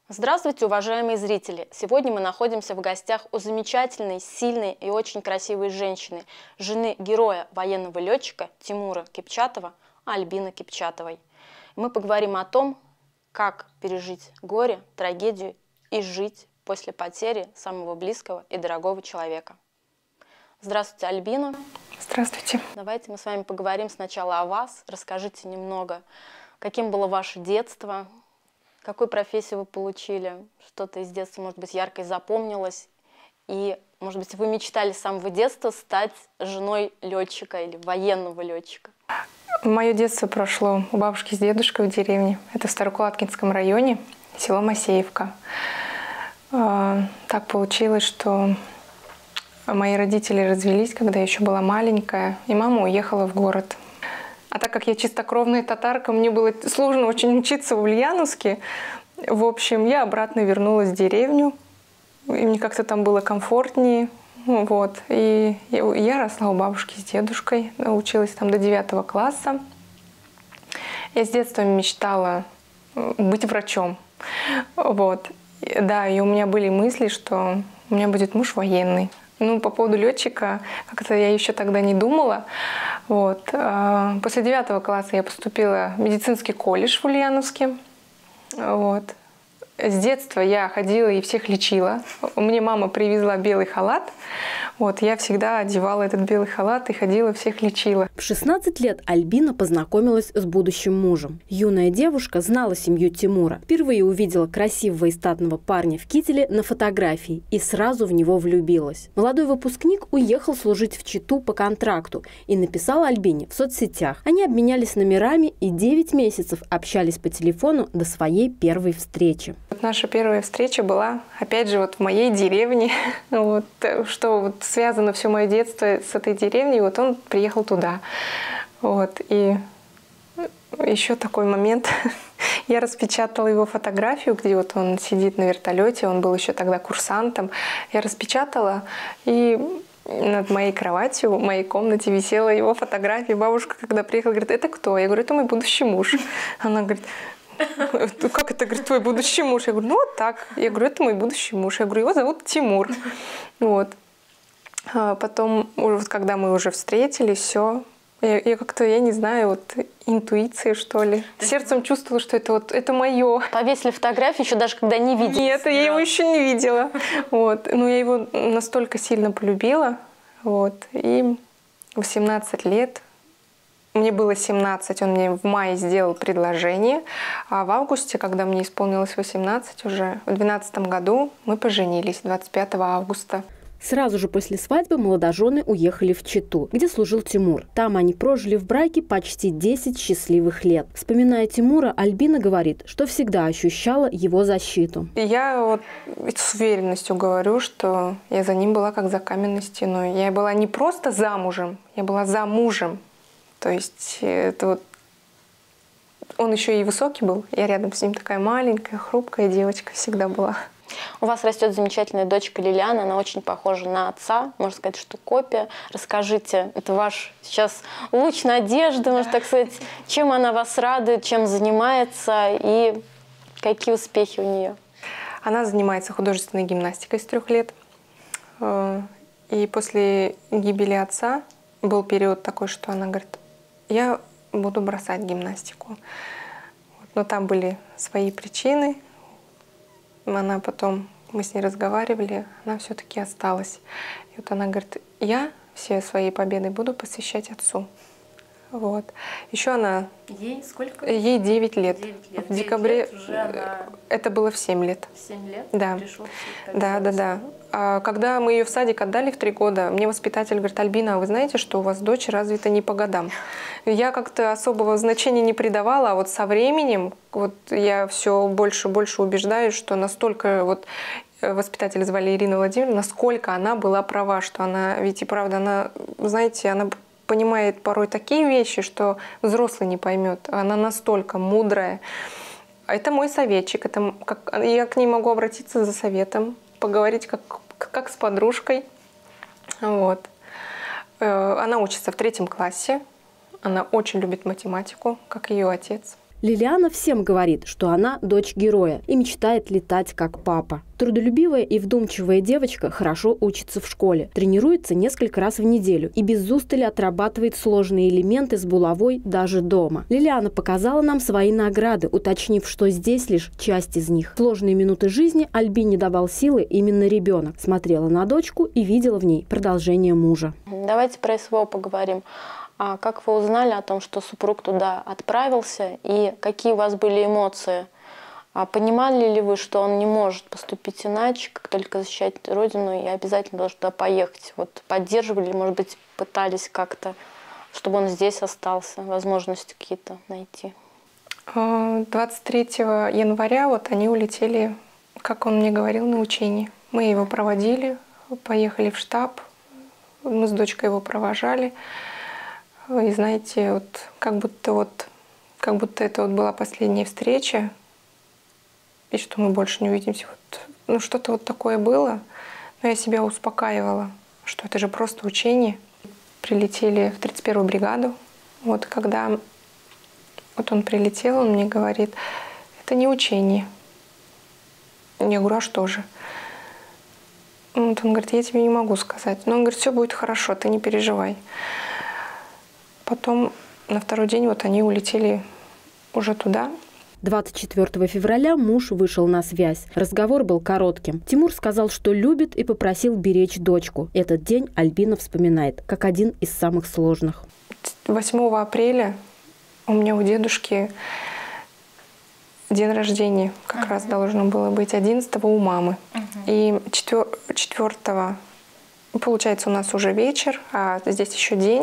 Здравствуйте, уважаемые зрители! Сегодня мы находимся в гостях у замечательной, сильной и очень красивой женщины, жены героя военного летчика Тимура Кипчатова, Альбины Кипчатовой. Мы поговорим о том, как пережить горе, трагедию и жить после потери самого близкого и дорогого человека. Здравствуйте, Альбина. Здравствуйте. Давайте мы с вами поговорим сначала о вас. Расскажите немного, каким было ваше детство, какую профессию вы получили, что-то из детства, может быть, ярко запомнилось, и, может быть, вы мечтали с самого детства стать женой летчика или военного летчика? Мое детство прошло у бабушки с дедушкой в деревне. Это в Старокулаткинском районе, село Масеевка. Так получилось, что мои родители развелись, когда я еще была маленькая, и мама уехала в город. А так как я чистокровная татарка, мне было сложно очень учиться в Ульяновске. В общем, я обратно вернулась в деревню, и мне как-то там было комфортнее. Вот. И я росла у бабушки с дедушкой, училась там до 9 класса. Я с детства мечтала быть врачом. Вот. Да, и у меня были мысли, что у меня будет муж военный. Ну, по поводу летчика, как-то я еще тогда не думала. Вот. После 9 класса я поступила в медицинский колледж в Ульяновске. Вот. С детства я ходила и всех лечила. Мне мама привезла белый халат. Вот, я всегда одевала этот белый халат и ходила, всех лечила. В 16 лет Альбина познакомилась с будущим мужем. Юная девушка знала семью Тимура. Впервые увидела красивого и статного парня в кителе на фотографии и сразу в него влюбилась. Молодой выпускник уехал служить в Читу по контракту и написал Альбине в соцсетях. Они обменялись номерами и 9 месяцев общались по телефону до своей первой встречи. Наша первая встреча была, опять же, вот в моей деревне. Вот, что вот связано все мое детство с этой деревней. Вот он приехал туда. Вот, и еще такой момент. Я распечатала его фотографию, где вот он сидит на вертолете. Он был еще тогда курсантом. Я распечатала, и над моей кроватью, в моей комнате висела его фотография. Бабушка, когда приехала, говорит: «Это кто?» Я говорю: «Это мой будущий муж». Она говорит: «Как это, говорит, твой будущий муж?» Я говорю: «Ну вот так». Я говорю: «Это мой будущий муж». Я говорю: «Его зовут Тимур». Вот. А потом, вот, когда мы уже встретились, все, я как-то, я не знаю, вот интуиции, что ли. Сердцем чувствовала, что это вот, это мое. Повесили фотографию еще даже когда не видели? Нет, я его еще не видела. Вот. Но я его настолько сильно полюбила. Вот. И в 17 лет, мне было 17, он мне в мае сделал предложение, а в августе, когда мне исполнилось 18, уже в 2012 году мы поженились, 25 августа. Сразу же после свадьбы молодожены уехали в Читу, где служил Тимур. Там они прожили в браке почти 10 счастливых лет. Вспоминая Тимура, Альбина говорит, что всегда ощущала его защиту. Я вот с уверенностью говорю, что я за ним была как за каменной стеной. Я была не просто замужем, я была за мужем. То есть это вот он еще и высокий был. Я рядом с ним такая маленькая, хрупкая девочка всегда была. У вас растет замечательная дочка Лилиана, она очень похожа на отца, можно сказать, что копия. Расскажите, это ваш сейчас луч надежды, можно так сказать, чем она вас радует, чем занимается и какие успехи у нее? Она занимается художественной гимнастикой с 3 лет. И после гибели отца был период такой, что она говорит: я буду бросать гимнастику. Но там были свои причины. Она потом, мы с ней разговаривали, она все-таки осталась. И вот она говорит: я все свои победы буду посвящать отцу. Вот. Еще она... Ей сколько? Ей 9 лет. 9 лет. В декабре... 9 лет уже она... Это было в 7 лет. 7 лет? Да. Да. А когда мы ее в садик отдали в 3 года, мне воспитатель говорит: Альбина, а вы знаете, что у вас дочь развита не по годам? Я как-то особого значения не придавала, а вот со временем вот я все больше и больше убеждаюсь, что настолько вот воспитатель звали Ирина Владимировна, насколько она была права, что она, ведь и правда, она, знаете, она понимает порой такие вещи, что взрослый не поймет. Она настолько мудрая. Это мой советчик. Это я к ней могу обратиться за советом, поговорить как с подружкой. Вот. Она учится в 3 классе. Она очень любит математику, как ее отец. Лилиана всем говорит, что она дочь героя и мечтает летать как папа. Трудолюбивая и вдумчивая девочка хорошо учится в школе, тренируется несколько раз в неделю и без устали отрабатывает сложные элементы с булавой даже дома. Лилиана показала нам свои награды, уточнив, что здесь лишь часть из них. В сложные минуты жизни Альбине давал силы именно ребенок. Смотрела на дочку и видела в ней продолжение мужа. Давайте про СВО поговорим. А как вы узнали о том, что супруг туда отправился, и какие у вас были эмоции? А понимали ли вы, что он не может поступить иначе, как только защищать родину, и обязательно должен туда поехать? Вот поддерживали, может быть, пытались как-то, чтобы он здесь остался, возможности какие-то найти? 23 января вот они улетели, как он мне говорил, на учение. Мы его проводили, поехали в штаб, мы с дочкой его провожали. И знаете, вот как будто это вот была последняя встреча, и что мы больше не увидимся. Вот, ну, что-то вот такое было, но я себя успокаивала, что это же просто учение. Прилетели в 31-ю бригаду. Вот когда вот он прилетел, он мне говорит, это не учение. Я говорю, а что же? Вот он говорит, я тебе не могу сказать. Но он говорит, все будет хорошо, ты не переживай. Потом на второй день вот они улетели уже туда. 24 февраля муж вышел на связь. Разговор был коротким. Тимур сказал, что любит, и попросил беречь дочку. Этот день Альбина вспоминает как один из самых сложных. 8 апреля у меня у дедушки день рождения как раз должно было быть, 11 у мамы. И 4, получается, у нас уже вечер, а здесь еще день.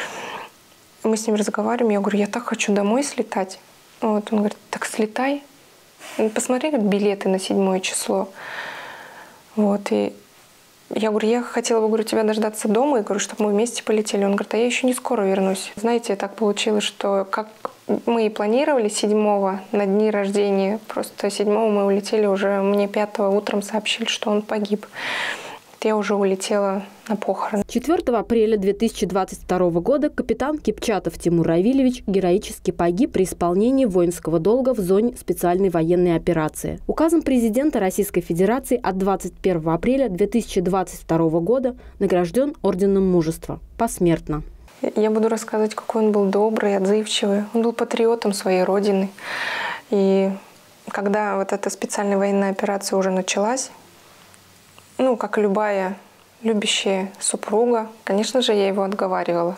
Мы с ним разговариваем, я говорю, я так хочу домой слетать. Вот, он говорит, так слетай. Посмотри, говорит, билеты на 7 число. Вот, и я говорю, я хотела бы, говорю, тебя дождаться дома, и говорю, чтобы мы вместе полетели. Он говорит, а я еще не скоро вернусь. Знаете, так получилось, что как мы и планировали 7-го на дни рождения, просто 7-го мы улетели уже, мне 5-го утром сообщили, что он погиб. Я уже улетела на похороны. 4 апреля 2022 года капитан Кипчатов Тимур Равильевич героически погиб при исполнении воинского долга в зоне специальной военной операции. Указом президента Российской Федерации от 21 апреля 2022 года награжден Орденом Мужества посмертно. Я буду рассказывать, какой он был добрый, отзывчивый. Он был патриотом своей родины. И когда вот эта специальная военная операция уже началась, ну, как любая любящая супруга, конечно же, я его отговаривала.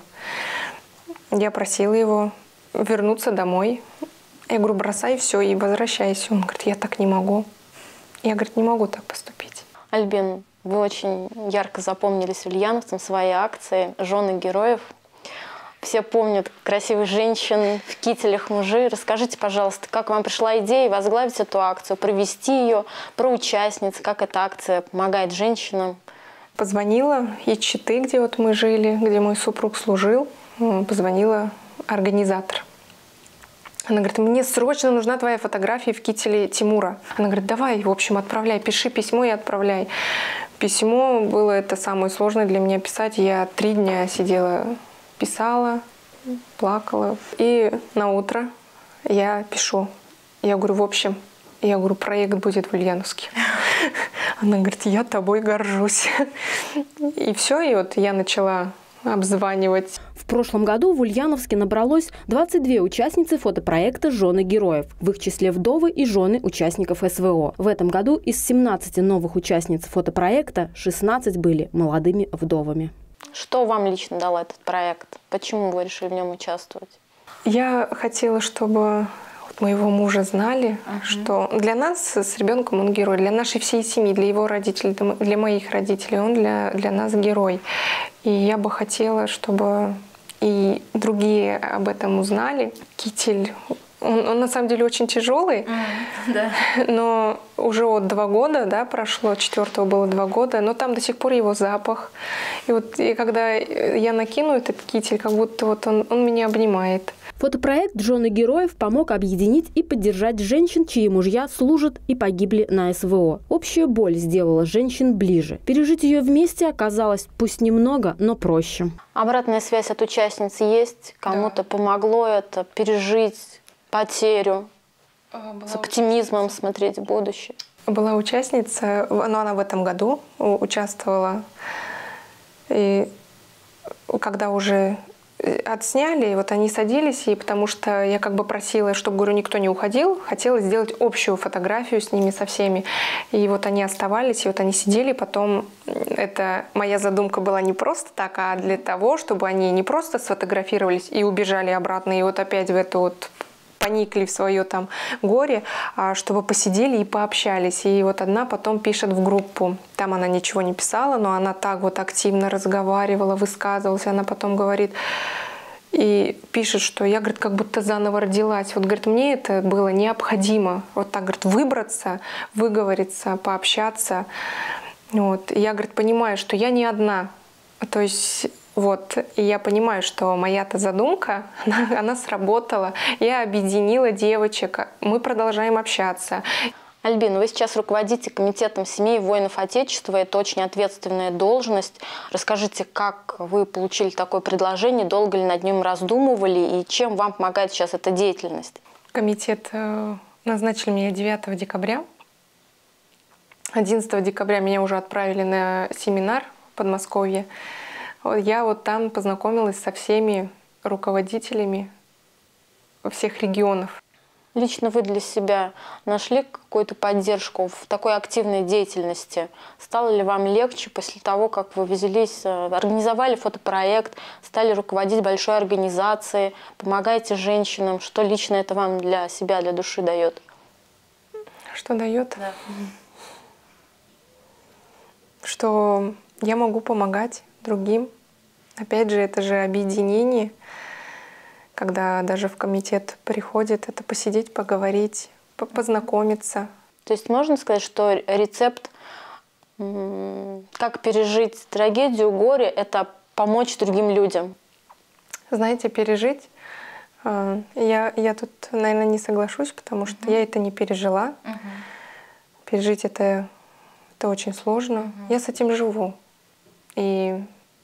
Я просила его вернуться домой. Я говорю, бросай все и возвращайся. Он говорит, я так не могу. Я, говорит, не могу так поступить. Альбин, вы очень ярко запомнились ульяновцам, своей акции «Жены героев». Все помнят красивых женщин в кителях мужей. Расскажите, пожалуйста, как вам пришла идея возглавить эту акцию, провести ее, про участниц, как эта акция помогает женщинам? Позвонила из Читы, где вот мы жили, где мой супруг служил. Позвонила организатор. Она говорит, мне срочно нужна твоя фотография в кителе Тимура. Она говорит, давай, в общем, отправляй, пиши письмо и отправляй. Письмо было это самое сложное для меня писать. Я 3 дня сидела, писала, плакала. И на утро я пишу. Я говорю, в общем, проект будет в Ульяновске. Она говорит, я тобой горжусь. И все, и вот я начала обзванивать. В прошлом году в Ульяновске набралось 22 участницы фотопроекта «Жены героев». В их числе вдовы и жены участников СВО. В этом году из 17 новых участниц фотопроекта 16 были молодыми вдовами. Что вам лично дал этот проект? Почему вы решили в нем участвовать? Я хотела, чтобы моего мужа знали, что для нас с ребенком он герой, для нашей всей семьи, для его родителей, для моих родителей он для нас герой. И я бы хотела, чтобы и другие об этом узнали. Китель, он на самом деле очень тяжелый, но уже вот 2 года, да, прошло, 4-го было 2 года, но там до сих пор его запах. И вот и когда я накину этот китель, как будто вот он меня обнимает. Фотопроект «Жены героев» помог объединить и поддержать женщин, чьи мужья служат и погибли на СВО. Общая боль сделала женщин ближе. Пережить ее вместе оказалось пусть немного, но проще. Обратная связь от участниц есть? Кому-то помогло это пережить? потерю, с оптимизмом смотреть в будущее? Была участница, но она в этом году участвовала. И когда уже отсняли, вот они садились, и потому что я как бы просила, чтобы, говорю, никто не уходил, хотела сделать общую фотографию с ними, со всеми. И вот они оставались, и вот они сидели, потом моя задумка была не просто так, а для того, чтобы они не просто сфотографировались и убежали обратно, и вот опять в это вот поникли в свое там горе, а чтобы посидели и пообщались. И вот одна потом пишет в группу, там она ничего не писала, но она так вот активно разговаривала, высказывалась, она потом говорит и пишет, что я, говорит, как будто заново родилась. Вот, говорит, мне это было необходимо, вот так, говорит, выбраться, выговориться, пообщаться. Вот. И я, говорит, понимаю, что я не одна. То есть вот, и я понимаю, что моя-то задумка, она сработала. Я объединила девочек, мы продолжаем общаться. Альбина, вы сейчас руководите комитетом семей воинов Отечества. Это очень ответственная должность. Расскажите, как вы получили такое предложение, долго ли над ним раздумывали и чем вам помогает сейчас эта деятельность? Комитет назначили меня 9 декабря. 11 декабря меня уже отправили на семинар в Подмосковье. Я вот там познакомилась со всеми руководителями всех регионов. Лично вы для себя нашли какую-то поддержку в такой активной деятельности? Стало ли вам легче после того, как вы взялись, организовали фотопроект, стали руководить большой организацией, помогаете женщинам? Что лично это вам для себя, для души дает? Что дает? Да. Что я могу помогать другим. Опять же, это же объединение. Когда даже в комитет приходит, это посидеть, поговорить, познакомиться. То есть можно сказать, что рецепт, как пережить трагедию, горе, это помочь другим людям? Знаете, пережить, я тут, наверное, не соглашусь, потому что я это не пережила. Пережить это очень сложно. Я с этим живу. И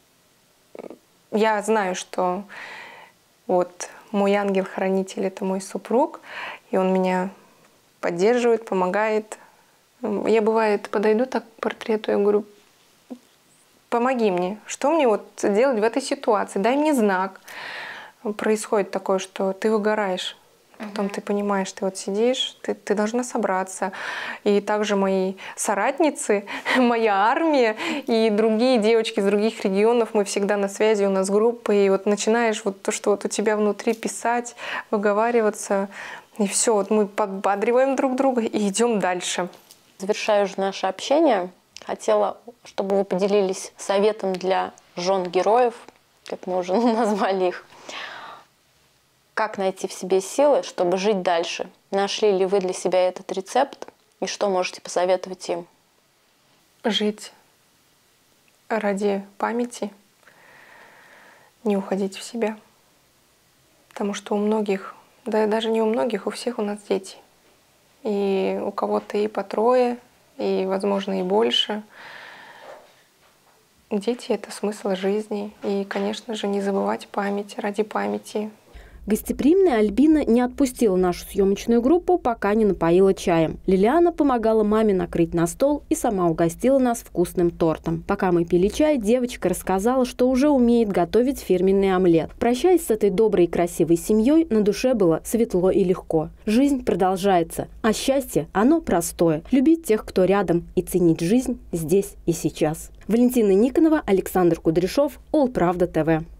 я знаю, что вот мой ангел-хранитель — это мой супруг, и он меня поддерживает, помогает. Я, бывает, подойду так к портрету, я говорю, помоги мне, что мне вот делать в этой ситуации, дай мне знак. Происходит такое, что ты выгораешь. Потом ты понимаешь, ты вот сидишь, ты должна собраться. И также мои соратницы, моя армия и другие девочки из других регионов, мы всегда на связи, у нас группы. И вот начинаешь вот то, что вот у тебя внутри писать, выговариваться. И все, вот мы подбадриваем друг друга и идем дальше. Завершая уже наше общение, хотела, чтобы вы поделились советом для жен героев, как мы уже назвали их. Как найти в себе силы, чтобы жить дальше? Нашли ли вы для себя этот рецепт? И что можете посоветовать им? Жить ради памяти, не уходить в себя. Потому что у многих, да даже не у многих, у всех у нас дети. И у кого-то и по трое, и, возможно, и больше. Дети — это смысл жизни. И, конечно же, не забывать память ради памяти. Гостеприимная Альбина не отпустила нашу съемочную группу, пока не напоила чаем. Лилиана помогала маме накрыть на стол и сама угостила нас вкусным тортом. Пока мы пили чай, девочка рассказала, что уже умеет готовить фирменный омлет. Прощаясь с этой доброй и красивой семьей, на душе было светло и легко. Жизнь продолжается, а счастье, оно простое. Любить тех, кто рядом, и ценить жизнь здесь и сейчас. Валентина Никонова, Александр Кудряшов, All Правда ТВ.